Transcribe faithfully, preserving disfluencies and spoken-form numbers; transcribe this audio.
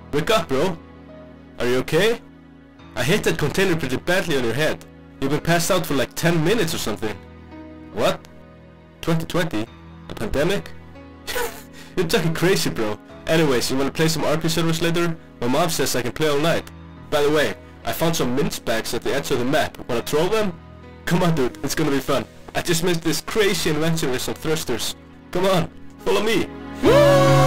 Wake up, bro. Are you okay? I hit that container pretty badly on your head. You've been passed out for like ten minutes or something. What? twenty twenty? A pandemic? You're talking crazy, bro. Anyways, you wanna play some R P servers later? My mom says I can play all night. By the way, I found some mingebags at the edge of the map. Wanna throw them? Come on, dude. It's gonna be fun. I just missed this crazy adventure with some thrusters. Come on, follow me. Woo!